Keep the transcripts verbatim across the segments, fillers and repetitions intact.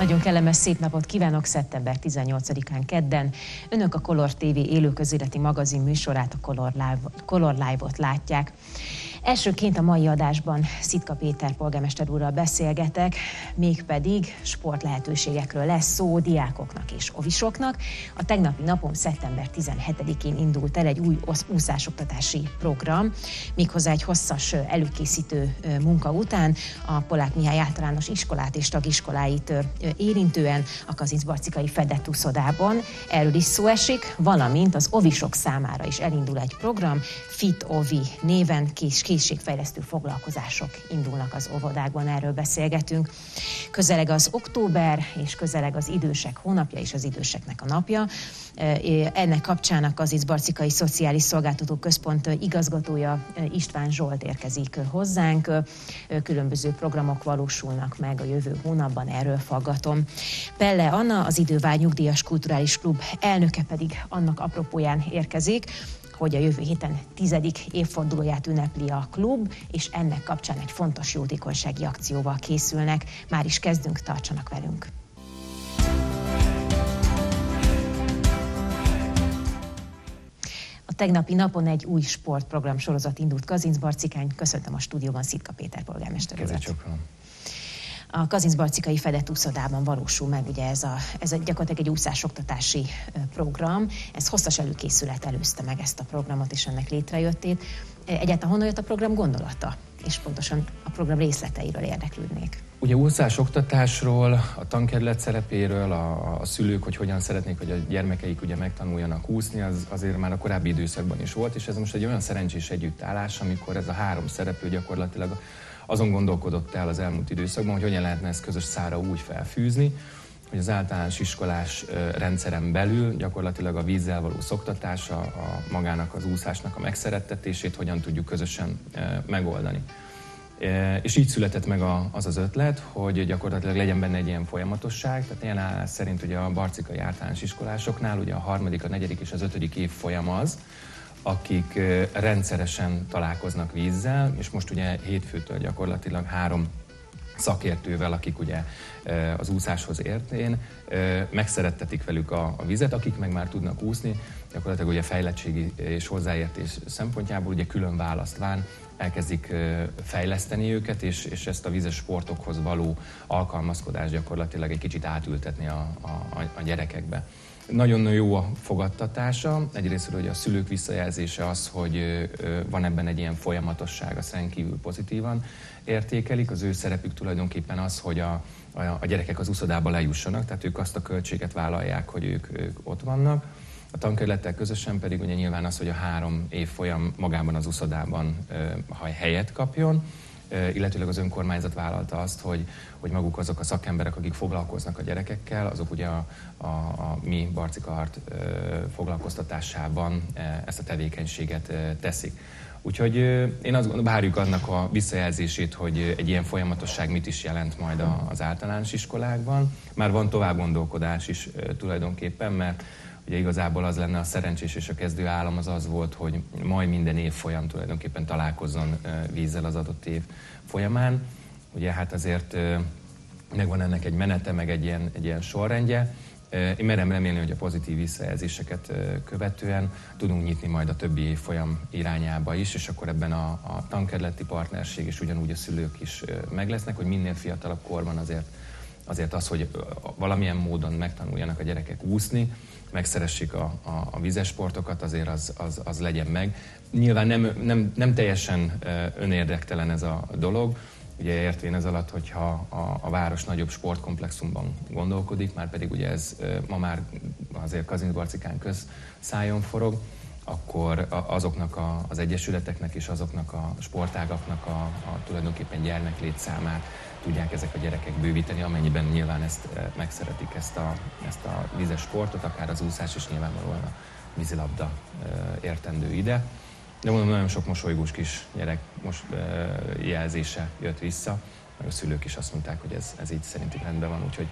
Nagyon kellemes szép napot kívánok szeptember tizennyolcadikán kedden. Önök a Color té vé élőközéleti magazin műsorát, a Color Live, Color Live-ot látják. Elsőként a mai adásban Szitka Péter polgármester úrral beszélgetek, mégpedig sport lehetőségekről lesz szó diákoknak és ovisoknak. A tegnapi napon, szeptember tizenhetedikén indult el egy új úszásoktatási program, méghozzá egy hosszas előkészítő munka után a Polák Mihály általános iskolát és tagiskoláit érintően a Kazincbarcikai Fedett úszodában. Erről is szó esik, valamint az ovisok számára is elindul egy program, Fit Ovi néven, kis készségfejlesztő foglalkozások indulnak az óvodákban, erről beszélgetünk. Közeleg az október, és közeleg az idősek hónapja és az időseknek a napja. Ennek kapcsán a Kazincbarcikai Szociális Szolgáltató Központ igazgatója István Zsolt érkezik hozzánk. Különböző programok valósulnak meg a jövő hónapban, erről faggatom. Pelle Anna, az Idővágy Nyugdíjas Kulturális Klub elnöke pedig annak apropóján érkezik, hogy a jövő héten tizedik évfordulóját ünnepli a klub, és ennek kapcsán egy fontos jótékonysági akcióval készülnek. Már is kezdünk, tartsanak velünk! A tegnapi napon egy új sportprogram sorozat indult Kazincbarcikán. Köszöntöm a stúdióban Szitka Péter polgármester urat. A Kazincbarcikai Fedett úszodában valósul meg ugye ez, a, ez a gyakorlatilag egy úszásoktatási program. Ez hosszas előkészület előzte meg ezt a programot és ennek létrejöttét. Egyáltalán honnan jött a program gondolata? És pontosan a program részleteiről érdeklődnék. Ugye úszásoktatásról, a tankerület szerepéről, a, a szülők, hogy hogyan szeretnék, hogy a gyermekeik ugye megtanuljanak úszni, az azért már a korábbi időszakban is volt, és ez most egy olyan szerencsés együttállás, amikor ez a három szereplő gyakorlatilag azon gondolkodott el az elmúlt időszakban, hogy hogyan lehetne ezt közös szálra úgy felfűzni, hogy az általános iskolás rendszeren belül gyakorlatilag a vízzel való szoktatása, a magának az úszásnak a megszerettetését hogyan tudjuk közösen megoldani. És így született meg az az ötlet, hogy gyakorlatilag legyen benne egy ilyen folyamatosság, tehát ilyen állás szerint ugye a barcikai általános iskolásoknál ugye a harmadik, a negyedik és az ötödik évfolyam az, akik rendszeresen találkoznak vízzel, és most ugye hétfőtől gyakorlatilag három szakértővel, akik ugye az úszáshoz értén, megszerettetik velük a, a vizet, akik meg már tudnak úszni, gyakorlatilag ugye fejlettségi és hozzáértés szempontjából ugye külön választván elkezdik fejleszteni őket, és, és ezt a vízes sportokhoz való alkalmazkodást gyakorlatilag egy kicsit átültetni a, a, a gyerekekbe. Nagyon jó a fogadtatása. Egyrészt, hogy a szülők visszajelzése az, hogy van ebben egy ilyen folyamatosság, azt rendkívül pozitívan értékelik. Az ő szerepük tulajdonképpen az, hogy a, a, a gyerekek az úszodába lejussanak, tehát ők azt a költséget vállalják, hogy ők, ők ott vannak. A tankerülettel közösen pedig ugye nyilván az, hogy a három évfolyam magában az úszodában ha helyet kapjon, illetőleg az önkormányzat vállalta azt, hogy, hogy maguk azok a szakemberek, akik foglalkoznak a gyerekekkel, azok ugye a, a, a mi Barcika Art foglalkoztatásában ezt a tevékenységet teszik. Úgyhogy én azt gondolom, várjuk annak a visszajelzését, hogy egy ilyen folyamatosság mit is jelent majd az általános iskolákban. Már van tovább gondolkodás is tulajdonképpen, mert ugye igazából az lenne a szerencsés és a kezdő állam az az volt, hogy majd minden évfolyam tulajdonképpen találkozzon vízzel az adott év folyamán. Ugye hát azért megvan ennek egy menete, meg egy ilyen, egy ilyen sorrendje. Én merem remélni, hogy a pozitív visszajelzéseket követően tudunk nyitni majd a többi évfolyam irányába is, és akkor ebben a, a tankerületi partnerség és ugyanúgy a szülők is meg lesznek, hogy minél fiatalabb korban azért, azért az, hogy valamilyen módon megtanuljanak a gyerekek úszni, megszeressék a, a, a vízes sportokat, azért az, az, az legyen meg. Nyilván nem, nem, nem teljesen önérdektelen ez a dolog, ugye értvén ez alatt, hogyha a, a város nagyobb sportkomplexumban gondolkodik, már pedig ugye ez ma már azért Kazincbarcikán közszájon forog, akkor azoknak a, az egyesületeknek és azoknak a sportágaknak a, a tulajdonképpen gyermeklétszámát tudják ezek a gyerekek bővíteni, amennyiben nyilván ezt megszeretik, ezt a, ezt a vízes sportot, akár az úszás is nyilvánvalóan a vízilabda értendő ide. De mondom, nagyon sok mosolygós kis gyerek most jelzése jött vissza, meg a szülők is azt mondták, hogy ez, ez így szerintük rendben van, úgyhogy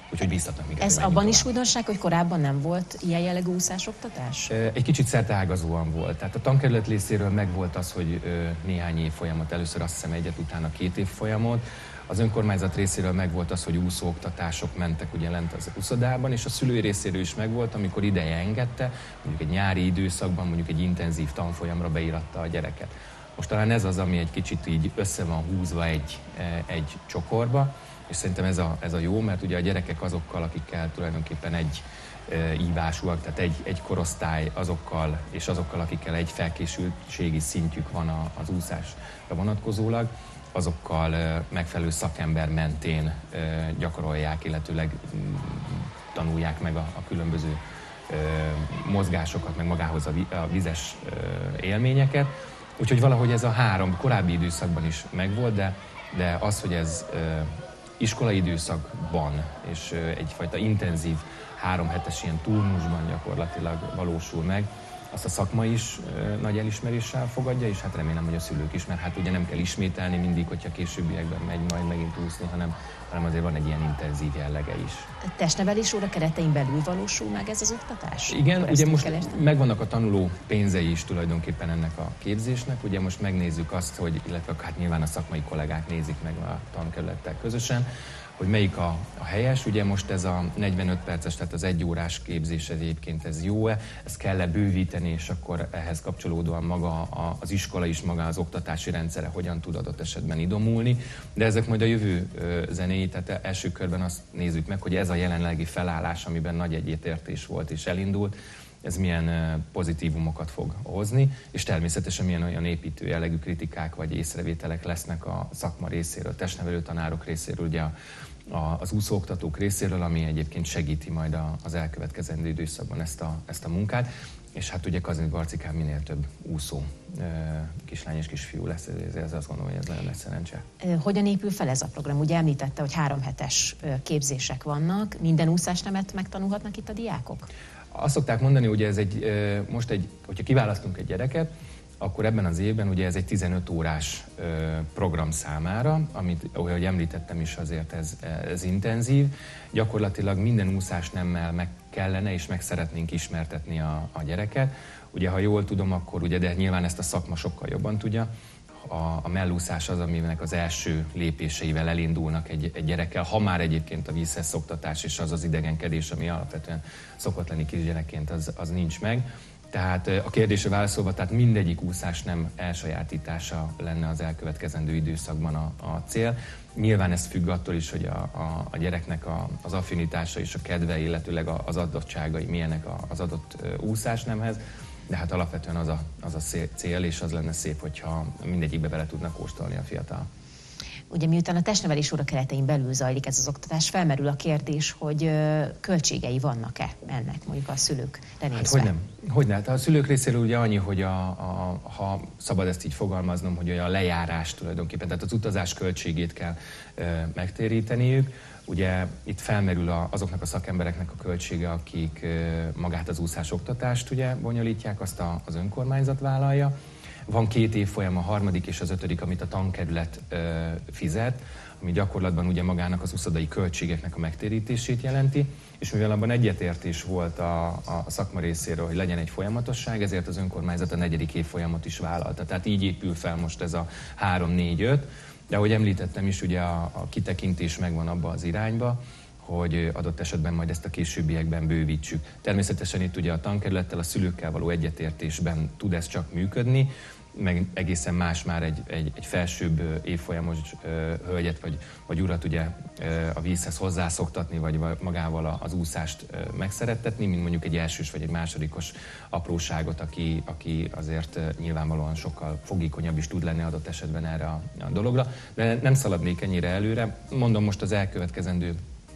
úgyhogy bíztatnak minket. Ez abban is újdonság, hogy korábban nem volt ilyen jellegű úszásoktatás? Egy kicsit szerteágazóan volt. Tehát a tankerület részéről megvolt az, hogy néhány év folyamot, először azt hiszem egyet, utána két év folyamot. Az önkormányzat részéről megvolt az, hogy úszóoktatások mentek ugye lent az úszodában, és a szülői részéről is megvolt, amikor ideje engedte, mondjuk egy nyári időszakban, mondjuk egy intenzív tanfolyamra beíratta a gyereket. Most talán ez az, ami egy kicsit így össze van húzva egy, egy csokorba, és szerintem ez a, ez a jó, mert ugye a gyerekek azokkal, akikkel tulajdonképpen egy e, ívásúak, tehát egy, egy korosztály azokkal, és azokkal, akikkel egy felkészültségi szintjük van a, az úszásra vonatkozólag, azokkal e, megfelelő szakember mentén e, gyakorolják, illetőleg m, tanulják meg a, a különböző e, mozgásokat, meg magához a, a vizes e, élményeket. Úgyhogy valahogy ez a három korábbi időszakban is megvolt, de, de az, hogy ez e, iskolai időszakban és egyfajta intenzív három hetes ilyen turnusban gyakorlatilag valósul meg, azt a szakma is nagy elismeréssel fogadja, és hát remélem, hogy a szülők is, mert hát ugye nem kell ismételni mindig, hogyha későbbiekben megy majd megint úszni, hanem, hanem azért van egy ilyen intenzív jellege is. Testnevelés óra keretein belül valósul meg ez az oktatás? Igen, ugye most megvannak a tanuló pénzei is tulajdonképpen ennek a képzésnek, ugye most megnézzük azt, hogy, illetve hát nyilván a szakmai kollégák nézik meg a tankerülettel közösen, hogy melyik a, a helyes. Ugye most ez a negyvenöt perces, tehát az egy órás képzés egyébként ez jó-e, ezt kell-e bővíteni, és akkor ehhez kapcsolódóan maga a, az iskola is, maga az oktatási rendszere hogyan tud adott esetben idomulni. De ezek majd a jövő zenéi, tehát első körben azt nézzük meg, hogy ez a jelenlegi felállás, amiben nagy egyetértés volt és elindult, ez milyen pozitívumokat fog hozni, és természetesen milyen olyan építő jellegű kritikák vagy észrevételek lesznek a szakma részéről, a testnevelő tanárok részéről, ugye a, a, az úszóoktatók részéről, ami egyébként segíti majd a, az elkövetkezendő időszakban ezt a, ezt a munkát. És hát ugye Kazinc Barcikán minél több úszó kislány és kisfiú lesz, ezért ez azt gondolom, hogy ez nagyon nagy szerencse. Hogyan épül fel ez a program? Ugye említette, hogy három hetes képzések vannak, minden úszásnemet megtanulhatnak itt a diákok? Azt szokták mondani, hogy ez egy, most egy, hogyha kiválasztunk egy gyereket, akkor ebben az évben ugye ez egy tizenöt órás program számára, amit, ahogy említettem is, azért ez, ez intenzív. Gyakorlatilag minden úszásnemmel meg kellene és meg szeretnénk ismertetni a, a gyereket. Ugye, ha jól tudom, akkor ugye, de nyilván ezt a szakma sokkal jobban tudja, a, a mellúszás az, aminek az első lépéseivel elindulnak egy, egy gyerekkel, ha már egyébként a vízhez szoktatás és az az idegenkedés, ami alapvetően szokott lenni kisgyerekként, az, az nincs meg. Tehát a kérdésre válaszolva, tehát mindegyik úszás nem elsajátítása lenne az elkövetkezendő időszakban a, a cél. Nyilván ez függ attól is, hogy a, a, a gyereknek a, az affinitása és a kedve, illetőleg az adottságai milyenek az adott úszásnemhez, de hát alapvetően az a, az a cél, és az lenne szép, hogyha mindegyikbe bele tudnak kóstolni a fiatal. Ugye miután a testnevelés óra keretein belül zajlik ez az oktatás, felmerül a kérdés, hogy költségei vannak-e ennek, mondjuk a szülőkre nézve? Hát hogy nem. Hogyne. Hát a szülők részéről ugye annyi, hogy a, a, ha szabad ezt így fogalmaznom, hogy a lejárás tulajdonképpen, tehát az utazás költségét kell e, megtéríteniük. Ugye itt felmerül a, azoknak a szakembereknek a költsége, akik e, magát az úszás oktatást ugye bonyolítják, azt a, az önkormányzat vállalja. Van két évfolyam, a harmadik és az ötödik, amit a tankerület ö, fizet, ami gyakorlatban ugye magának az úszodai költségeknek a megtérítését jelenti, és mivel abban egyetértés volt a, a szakma részéről, hogy legyen egy folyamatosság, ezért az önkormányzat a negyedik évfolyamot is vállalta. Tehát így épül fel most ez a három, négy, öt, de ahogy említettem is, ugye a, a kitekintés megvan abba az irányba, hogy adott esetben majd ezt a későbbiekben bővítsük. Természetesen itt ugye a tankerülettel, a szülőkkel való egyetértésben tud ez csak működni, meg egészen más már egy, egy, egy felsőbb évfolyamos hölgyet vagy, vagy urat ugye a vízhez hozzászoktatni, vagy magával az úszást megszerettetni, mint mondjuk egy elsős vagy egy másodikos apróságot, aki, aki azért nyilvánvalóan sokkal fogékonyabb is tud lenni adott esetben erre a, a dologra. De nem szaladnék ennyire előre. Mondom, most az elkövetkezendő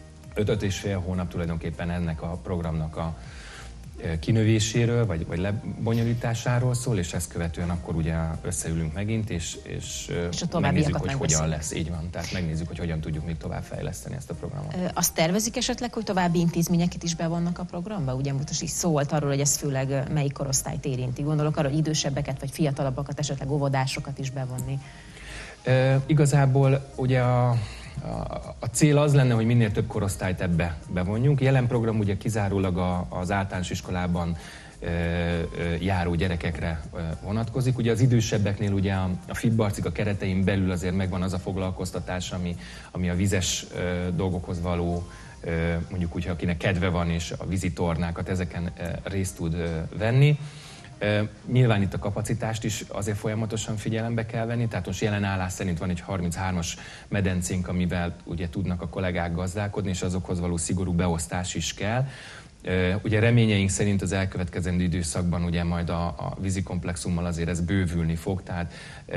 öt és fél hónap tulajdonképpen ennek a programnak a kinövéséről, vagy, vagy lebonyolításáról szól, és ezt követően akkor ugye összeülünk megint, és, és, és megnézzük, hogy hogyan lesz. Így van, tehát megnézzük, hogy hogyan tudjuk még tovább fejleszteni ezt a programot. Azt tervezik esetleg, hogy további intézményeket is bevonnak a programba? Ugye most is szólt arról, hogy ez főleg melyik korosztályt érinti. Gondolok arra, hogy idősebbeket, vagy fiatalabbakat, esetleg óvodásokat is bevonni. E, igazából ugye a a cél az lenne, hogy minél több korosztályt ebbe bevonjunk. Jelen program ugye kizárólag a, az általános iskolában járó gyerekekre vonatkozik. Ugye az idősebbeknél ugye a, a Fitbarcika keretein belül azért megvan az a foglalkoztatás, ami, ami a vizes dolgokhoz való, mondjuk úgy, akinek kedve van, és a vízitornákat ezeken részt tud venni. Nyilván itt a kapacitást is azért folyamatosan figyelembe kell venni, tehát most jelen állás szerint van egy harminchármas medencénk, amivel ugye tudnak a kollégák gazdálkodni, és azokhoz való szigorú beosztás is kell. Ugye reményeink szerint az elkövetkezendő időszakban ugye majd a, a vízikomplexummal azért ez bővülni fog, tehát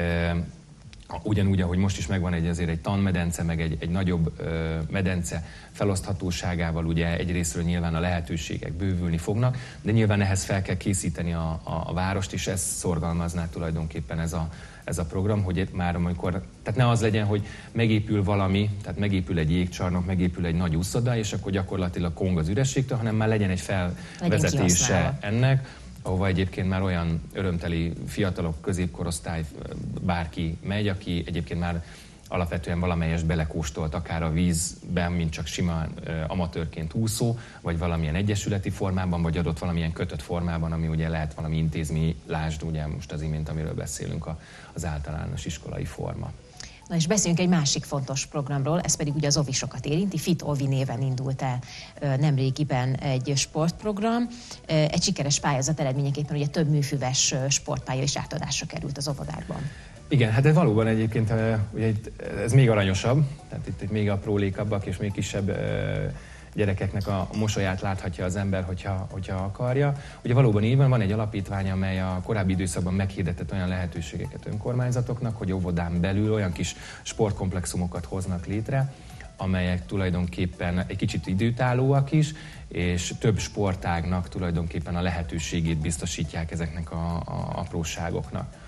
ugyanúgy, ahogy most is megvan egy, azért egy tanmedence, meg egy, egy nagyobb ö, medence feloszthatóságával, ugye egyrésztről nyilván a lehetőségek bővülni fognak, de nyilván ehhez fel kell készíteni a, a, a várost, és ezt szorgalmazná tulajdonképpen ez a, ez a program, hogy már amikor, tehát ne az legyen, hogy megépül valami, tehát megépül egy jégcsarnok, megépül egy nagy úszoda, és akkor gyakorlatilag kong az ürességtől, hanem már legyen egy felvezetése ennek, ahova egyébként már olyan örömteli fiatalok, középkorosztály bárki megy, aki egyébként már alapvetően valamelyest belekóstolt akár a vízben, mint csak sima amatőrként úszó, vagy valamilyen egyesületi formában, vagy adott valamilyen kötött formában, ami ugye lehet valami intézmény, lásd ugye most az imént, amiről beszélünk, az általános iskolai forma. Na és beszéljünk egy másik fontos programról, ez pedig ugye az ovisokat érinti. Fit Ovi néven indult el nemrégiben egy sportprogram. Egy sikeres pályázat eredményeképpen ugye több műfüves sportpálya is átadásra került az óvodákban. Igen, hát ez valóban egyébként ugye ez még aranyosabb, tehát itt, itt még aprólékabbak és még kisebb gyerekeknek a mosolyát láthatja az ember, hogyha, hogyha akarja. Ugye valóban így van, van egy alapítvány, amely a korábbi időszakban meghirdetett olyan lehetőségeket önkormányzatoknak, hogy óvodán belül olyan kis sportkomplexumokat hoznak létre, amelyek tulajdonképpen egy kicsit időtállóak is, és több sportágnak tulajdonképpen a lehetőségét biztosítják ezeknek a, a apróságoknak.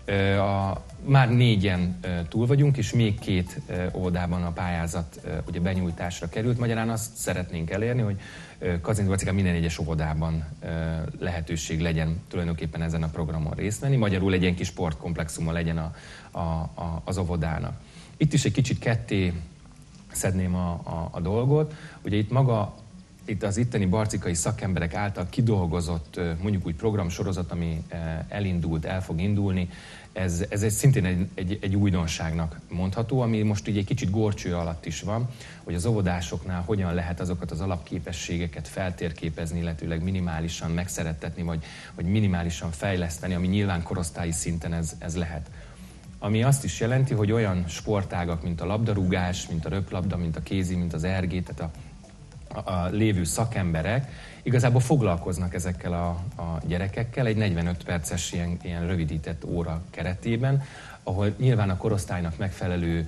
A, már négyen túl vagyunk, és még két óvodában a pályázat ugye benyújtásra került. Magyarán azt szeretnénk elérni, hogy Kazincbarcikán minden egyes óvodában lehetőség legyen tulajdonképpen ezen a programon részt venni. Magyarul egy ilyen kis sportkomplexuma legyen a, a, a, az óvodának. Itt is egy kicsit ketté szedném a, a, a dolgot. Ugye itt maga itt az itteni barcikai szakemberek által kidolgozott mondjuk úgy programsorozat, ami elindult, el fog indulni, ez, ez egy, szintén egy, egy, egy újdonságnak mondható, ami most így egy kicsit górcső alatt is van, hogy az óvodásoknál hogyan lehet azokat az alapképességeket feltérképezni, illetőleg minimálisan megszerettetni, vagy, vagy minimálisan fejleszteni, ami nyilván korosztályi szinten ez, ez lehet. Ami azt is jelenti, hogy olyan sportágak, mint a labdarúgás, mint a röplabda, mint a kézi, mint az ergé, tehát a a lévő szakemberek igazából foglalkoznak ezekkel a, a gyerekekkel egy negyvenöt perces ilyen, ilyen rövidített óra keretében, ahol nyilván a korosztálynak megfelelő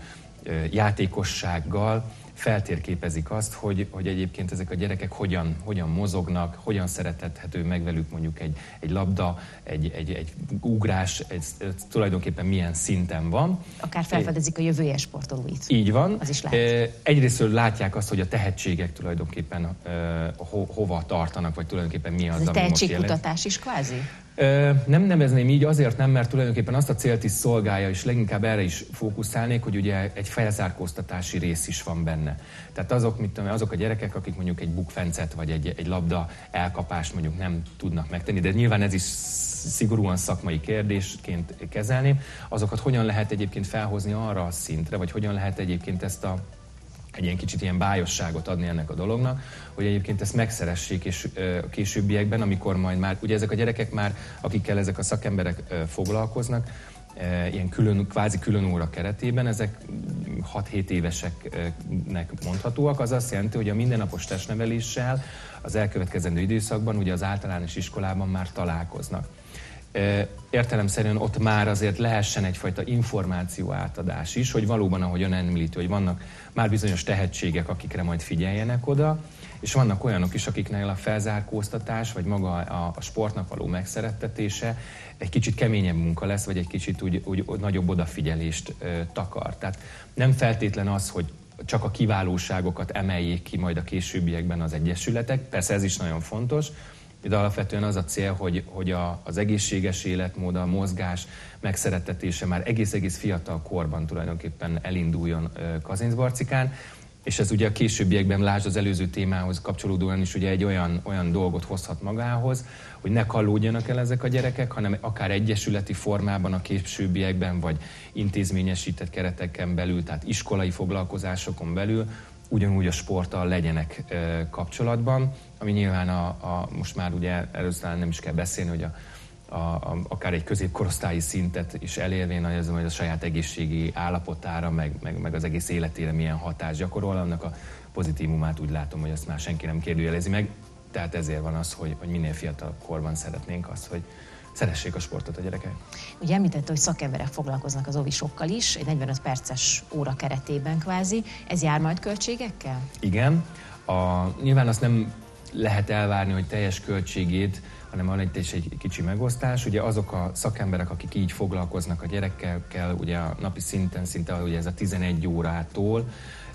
játékossággal feltérképezik azt, hogy, hogy egyébként ezek a gyerekek hogyan, hogyan mozognak, hogyan szeretethető meg velük mondjuk egy, egy labda, egy, egy, egy ugrás, egy, tulajdonképpen milyen szinten van. Akár felfedezik a jövője sportolóit. Így van. Az is lehet. Egyrésztről látják azt, hogy a tehetségek tulajdonképpen ho, hova tartanak, vagy tulajdonképpen mi az, Ez ami most jelent. tehetségkutatás is kvázi? Nem nevezném így, azért nem, mert tulajdonképpen azt a célt is szolgálja, és leginkább erre is fókuszálnék, hogy ugye egy felzárkóztatási rész is van benne. Tehát azok, mit tudom, azok a gyerekek, akik mondjuk egy bukfencet vagy egy, egy labda elkapást mondjuk nem tudnak megtenni, de nyilván ez is szigorúan szakmai kérdésként kezelném, azokat hogyan lehet egyébként felhozni arra a szintre, vagy hogyan lehet egyébként ezt a egy ilyen kicsit ilyen bájosságot adni ennek a dolognak, hogy egyébként ezt megszeressék, és a későbbiekben, amikor majd már, ugye ezek a gyerekek már, akikkel ezek a szakemberek foglalkoznak, ilyen külön, kvázi külön óra keretében, ezek hat-hét éveseknek mondhatóak, az azt jelenti, hogy a mindennapos testneveléssel az elkövetkezendő időszakban ugye az általános iskolában már találkoznak. Értelemszerűen ott már azért lehessen egyfajta információ átadás is, hogy valóban, ahogyan említő, hogy vannak már bizonyos tehetségek, akikre majd figyeljenek oda, és vannak olyanok is, akiknél a felzárkóztatás, vagy maga a, a sportnak való megszerettetése egy kicsit keményebb munka lesz, vagy egy kicsit úgy, úgy, úgy nagyobb odafigyelést ö, takar. Tehát nem feltétlen az, hogy csak a kiválóságokat emeljék ki majd a későbbiekben az egyesületek, persze ez is nagyon fontos, de alapvetően az a cél, hogy, hogy a, az egészséges életmód, a mozgás megszerettetése már egész-egész fiatal korban tulajdonképpen elinduljon Kazincbarcikán. És ez ugye a későbbiekben, lásd az előző témához kapcsolódóan is ugye egy olyan, olyan dolgot hozhat magához, hogy ne kallódjanak el ezek a gyerekek, hanem akár egyesületi formában a későbbiekben, vagy intézményesített kereteken belül, tehát iskolai foglalkozásokon belül, ugyanúgy a sporttal legyenek e, kapcsolatban, ami nyilván a, a, most már ugye először nem is kell beszélni, hogy a A, a, akár egy középkorosztályi szintet is elérvén, hogy az, hogy a saját egészségi állapotára, meg, meg, meg az egész életére milyen hatást gyakorol, annak a pozitívumát úgy látom, hogy azt már senki nem kérdőjelezi meg. Tehát ezért van az, hogy, hogy minél fiatalabb korban szeretnénk azt, hogy szeressék a sportot a gyerekek. Ugye említette, hogy szakemberek foglalkoznak az ovisokkal is, egy negyvenöt perces óra keretében kvázi. Ez jár majd költségekkel? Igen. A, nyilván azt nem lehet elvárni, hogy teljes költségét, hanem van egy, egy kicsi megosztás. Ugye azok a szakemberek, akik így foglalkoznak a gyerekekkel, ugye a napi szinten, szinte ugye ez a tizenegy órától,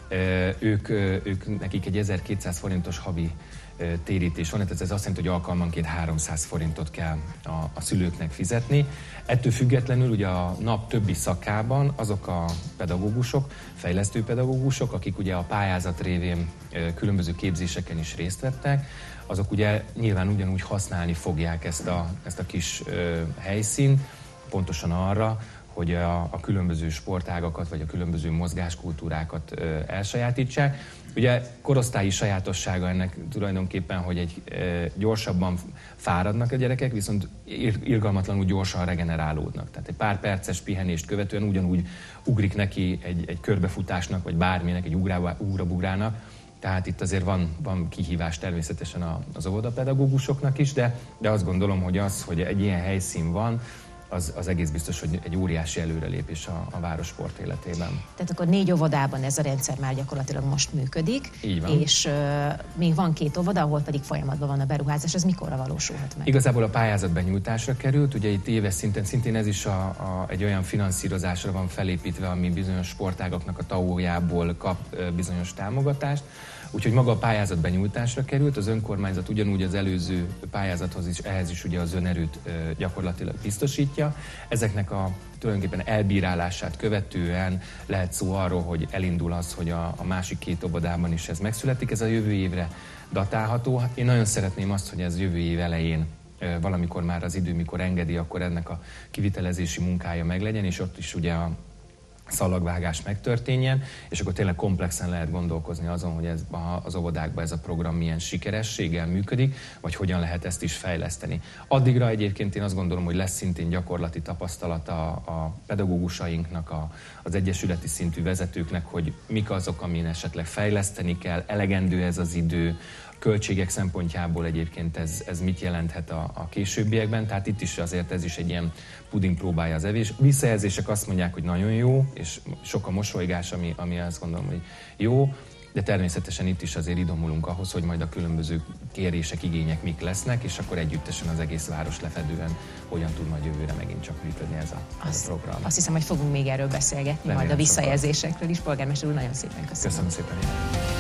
ők, ők nekik egy ezerkétszáz forintos havi térítés van, tehát ez azt jelenti, hogy alkalmanként háromszáz forintot kell a, a szülőknek fizetni. Ettől függetlenül ugye a nap többi szakában azok a pedagógusok, fejlesztő pedagógusok, akik ugye a pályázat révén különböző képzéseken is részt vettek, azok ugye nyilván ugyanúgy használni fogják ezt a, ezt a kis ö, helyszínt, pontosan arra, hogy a, a különböző sportágakat, vagy a különböző mozgáskultúrákat ö, elsajátítsák. Ugye korosztályi sajátossága ennek tulajdonképpen, hogy egy ö, gyorsabban fáradnak a gyerekek, viszont ir, irgalmatlanul gyorsan regenerálódnak. Tehát egy pár perces pihenést követően ugyanúgy ugrik neki egy, egy körbefutásnak, vagy bárminek, egy ugrabugrának. Tehát itt azért van, van kihívás természetesen az óvodapedagógusoknak is, de, de azt gondolom, hogy az, hogy egy ilyen helyszín van, az, az egész biztos, hogy egy óriási előrelépés a, a város sport életében. Tehát akkor négy óvodában ez a rendszer már gyakorlatilag most működik. Így van. És uh, még van két óvoda, ahol pedig folyamatban van a beruházás. Ez mikorra valósulhat meg? Igazából a pályázat benyújtásra került, ugye itt éves szinten, szintén ez is a, a, egy olyan finanszírozásra van felépítve, ami bizonyos sportágaknak a té á o-jából kap bizonyos támogatást. Úgyhogy maga a pályázat benyújtásra került, az önkormányzat ugyanúgy az előző pályázathoz is, ehhez is ugye az önerőt gyakorlatilag biztosítja. Ezeknek a tulajdonképpen elbírálását követően lehet szó arról, hogy elindul az, hogy a, a másik két óvodában is ez megszületik. Ez a jövő évre datálható. Én nagyon szeretném azt, hogy ez jövő év elején valamikor már az idő, mikor engedi, akkor ennek a kivitelezési munkája meglegyen, és ott is ugye a szalagvágás megtörténjen, és akkor tényleg komplexen lehet gondolkozni azon, hogy ez, az óvodákban ez a program milyen sikerességgel működik, vagy hogyan lehet ezt is fejleszteni. Addigra egyébként én azt gondolom, hogy lesz szintén gyakorlati tapasztalata a pedagógusainknak, a, az egyesületi szintű vezetőknek, hogy mik azok, amin esetleg fejleszteni kell, elegendő ez az idő, költségek szempontjából egyébként ez, ez mit jelenthet a, a későbbiekben, tehát itt is azért ez is egy ilyen puding próbálja az evés. Visszajelzések azt mondják, hogy nagyon jó, és sok a mosolygás, ami, ami azt gondolom, hogy jó, de természetesen itt is azért idomulunk ahhoz, hogy majd a különböző kérések, igények mik lesznek, és akkor együttesen az egész város lefedően hogyan tud majd jövőre megint csak működni ez a, ez a program. Azt hiszem, hogy fogunk még erről beszélgetni, Remélem majd a visszajelzésekről is. Polgármester úr, nagyon szépen köszönöm. Köszönöm szépen.